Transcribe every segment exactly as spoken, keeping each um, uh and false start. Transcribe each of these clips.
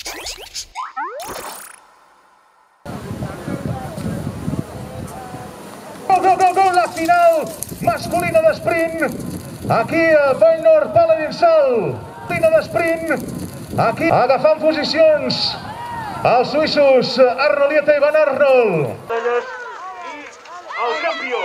Go, go, go, go, la final masculina d'esprint. Aquí a Vall Nord, Paladin Sal. Masculina d'esprint. Aquí agafant posicions els suïssos Arnolieta i Van Arnold. I el campió.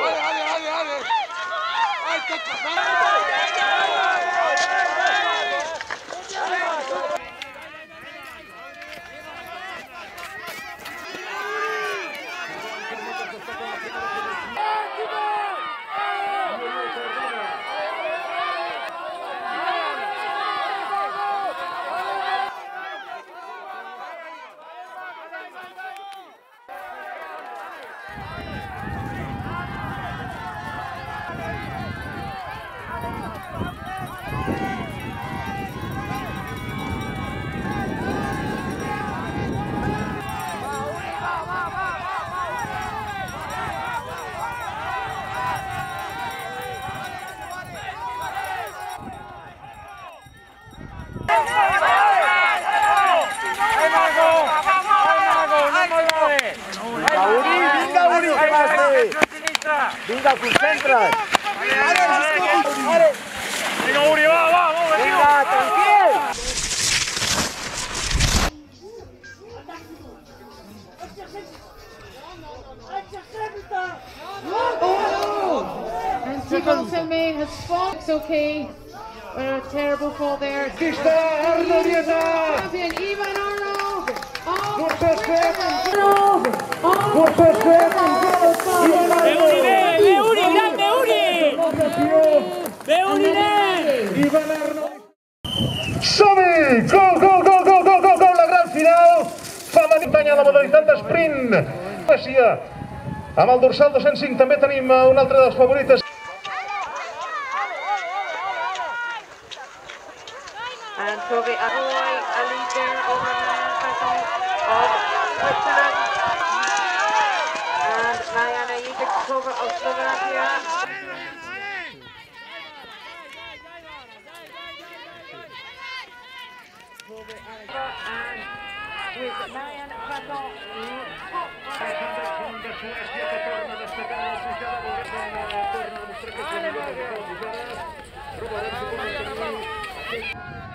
Vinga, concentra't! Vinga, Uri, va, va, molt bé, Vinga, tranquil! And Thibaut Selmain has fallen. It's okay. A terrible fall there. Aquí està Arnolieta! Champion Ivan Arnold! Potser estem! Oh, Potser estem! Ivan Arnold! Ivan Arnold! Som-hi! Go, go, go, go, go, go, go! La gran final femenina a la modalitat d'esprint. Gràcia. Amb el dorsal dos-cents cinc també tenim un altre dels favorites. And Toby Ahoy, a lead there over Massana of Switzerland. And Mariana Yikova of Slovakia. And with Mariana Kraton top de Suècia que torna a destacar la pujada del torna a demostrar que és una bona pujada. Trobarem si pot mantenir aquest